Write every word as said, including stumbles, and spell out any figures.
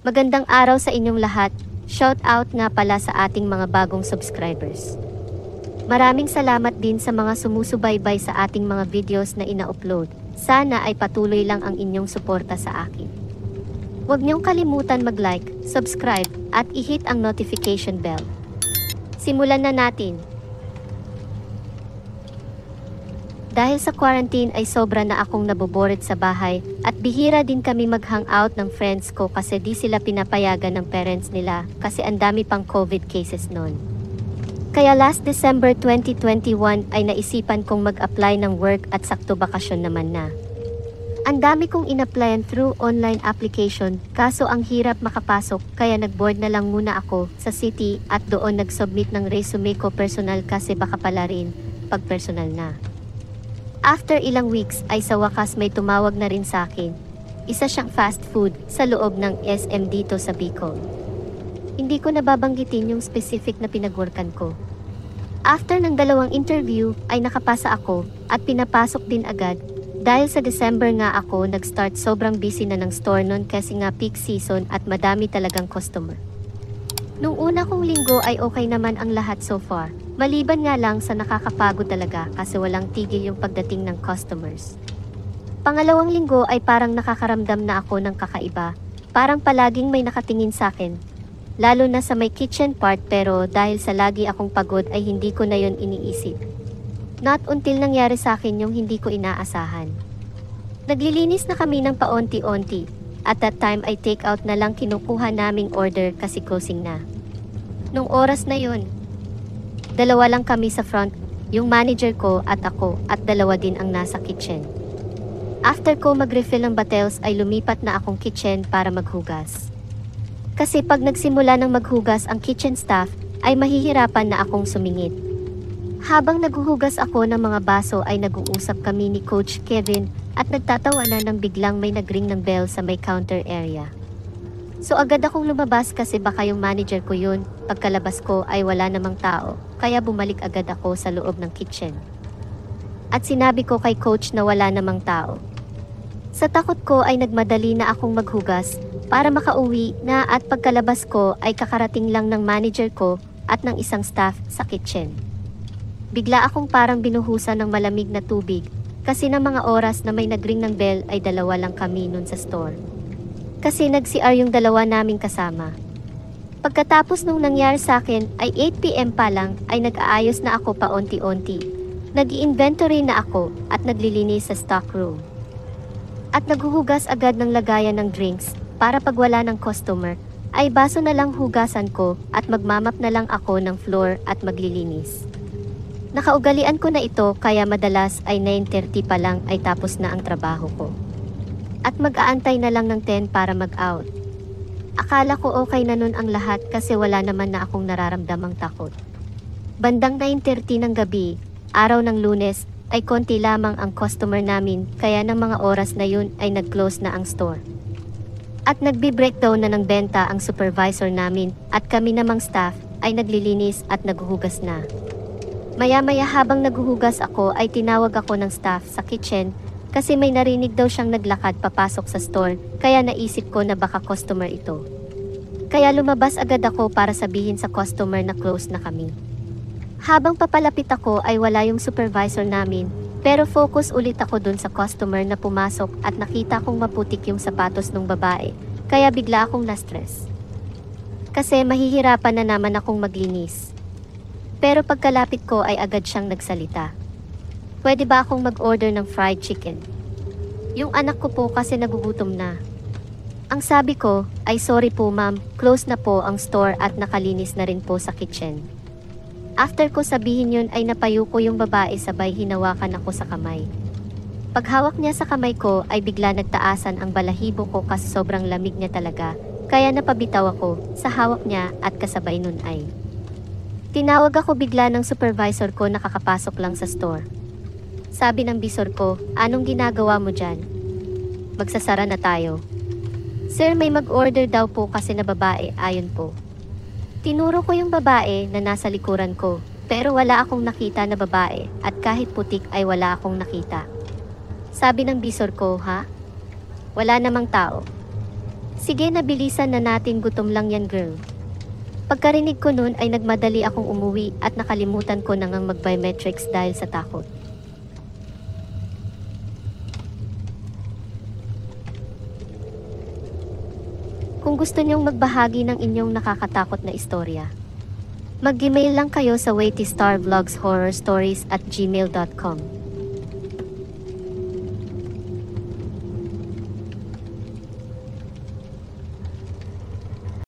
Magandang araw sa inyong lahat. Shout out nga pala sa ating mga bagong subscribers. Maraming salamat din sa mga sumusubaybay sa ating mga videos na ina-upload. Sana ay patuloy lang ang inyong suporta sa akin. Huwag niyong kalimutan mag-like, subscribe, at i-hit ang notification bell. Simulan na natin. Dahil sa quarantine ay sobra na akong nabobored sa bahay at bihira din kami mag-hangout ng friends ko kasi di sila pinapayagan ng parents nila kasi ang dami pang COVID cases noon. Kaya last December twenty twenty-one ay naisipan kong mag-apply ng work at sakto bakasyon naman na. Ang dami kong in-applyan through online application kaso ang hirap makapasok kaya nag-board na lang muna ako sa city at doon nag-submit ng resume ko personal kasi baka pala rin pag personal na. After ilang weeks ay sa wakas may tumawag na rin sa akin. Isa siyang fast food sa loob ng S M dito sa Bicol. Hindi ko nababanggitin yung specific na pinagworkan ko. After ng dalawang interview ay nakapasa ako at pinapasok din agad. Dahil sa December nga ako nag-start sobrang busy na ng store nun kasi nga peak season at madami talagang customer. Nung una kong linggo ay okay naman ang lahat so far. Maliban nga lang sa nakakapagod talaga kasi walang tigil yung pagdating ng customers. Pangalawang linggo ay parang nakakaramdam na ako ng kakaiba. Parang palaging may nakatingin sa akin. Lalo na sa may kitchen part pero dahil sa lagi akong pagod ay hindi ko na yun iniisip. Not until nangyari sa akin yung hindi ko inaasahan. Naglilinis na kami ng paonti-onti. At that time ay take out na lang kinukuha naming order kasi closing na. Nung oras na yun, dalawa lang kami sa front, yung manager ko at ako at dalawa din ang nasa kitchen. After ko mag-refill ng bottles ay lumipat na akong kitchen para maghugas. Kasi pag nagsimula ng maghugas ang kitchen staff ay mahihirapan na akong sumingit. Habang naghuhugas ako ng mga baso ay nag-uusap kami ni Coach Kevin at nagtatawanan nang biglang may nagring ng bell sa may counter area. So agad akong lumabas kasi baka yung manager ko yun. Pagkalabas ko ay wala namang tao, kaya bumalik agad ako sa loob ng kitchen. At sinabi ko kay coach na wala namang tao. Sa takot ko ay nagmadali na akong maghugas para makauwi na at pagkalabas ko ay kakarating lang ng manager ko at ng isang staff sa kitchen. Bigla akong parang binuhusan ng malamig na tubig kasi ng mga oras na may nagring ng bell ay dalawa lang kami nun sa store. Kasi nag-C R yung dalawa naming kasama. Pagkatapos nung nangyari sa akin ay eight p m pa lang ay nag-aayos na ako paonti-onti. Nag-i-inventory na ako at naglilinis sa stock room. At naghuhugas agad ng lagayan ng drinks para pag wala ng customer ay baso na lang hugasan ko at magmamap na lang ako ng floor at maglilinis. Nakaugalian ko na ito kaya madalas ay nine thirty pa lang ay tapos na ang trabaho ko. At mag-aantay na lang ng ten para mag-out. Akala ko okay na nun ang lahat kasi wala naman na akong nararamdamang takot. Bandang nine thirty ng gabi, araw ng Lunes, ay konti lamang ang customer namin kaya ng mga oras na yun ay nag-close na ang store. At nagbi-breakdown na ng benta ang supervisor namin at kami namang staff ay naglilinis at naghuhugas na. Maya-maya habang naghuhugas ako ay tinawag ako ng staff sa kitchen kasi may narinig daw siyang naglakad papasok sa store, kaya naisip ko na baka customer ito. Kaya lumabas agad ako para sabihin sa customer na close na kami. Habang papalapit ako ay wala yung supervisor namin, pero focus ulit ako dun sa customer na pumasok at nakita kong maputik yung sapatos ng babae, kaya bigla akong na-stress. Kasi mahihirapan na naman akong maglinis. Pero pagkalapit ko ay agad siyang nagsalita. Pwede ba akong mag-order ng fried chicken? Yung anak ko po kasi nagugutom na. Ang sabi ko ay sorry po ma'am, close na po ang store at nakalinis na rin po sa kitchen. After ko sabihin yun ay napayo ko yung babae sabay hinawakan ako sa kamay. Paghawak niya sa kamay ko ay bigla nagtaasan ang balahibo ko kasi sobrang lamig niya talaga, kaya napabitaw ako sa hawak niya at kasabay nun ay. Tinawag ako bigla ng supervisor ko na kakapasok lang sa store. Sabi ng bisor ko, anong ginagawa mo dyan? Magsasara na tayo. Sir, may mag-order daw po kasi na babae, ayon po. Tinuro ko yung babae na nasa likuran ko, pero wala akong nakita na babae at kahit putik ay wala akong nakita. Sabi ng bisor ko, ha? Wala namang tao. Sige, nabilisan na natin, gutom lang yan girl. Pagkarinig ko nun ay nagmadali akong umuwi at nakalimutan ko na ngang mag-biometrics dahil sa takot. Kung gusto niyong magbahagi ng inyong nakakatakot na istorya, mag-email lang kayo sa waitistarvlogshorrorstories at gmail dot com.